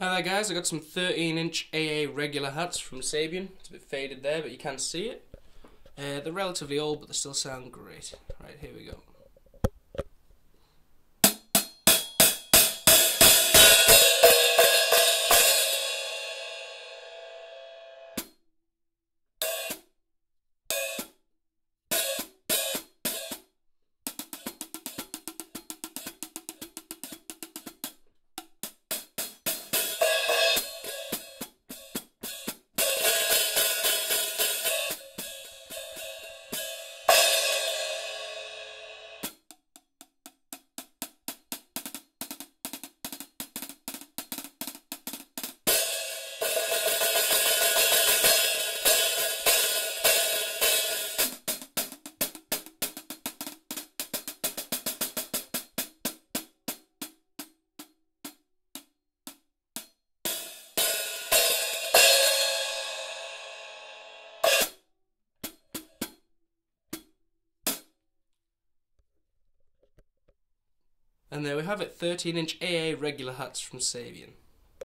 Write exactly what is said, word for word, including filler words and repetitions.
Hi there guys, I got some thirteen inch A A regular hats from Sabian. It's a bit faded there, but you can see it. Uh, they're relatively old, but they still sound great. Right, here we go. And there we have it, thirteen inch A A regular hats from Sabian.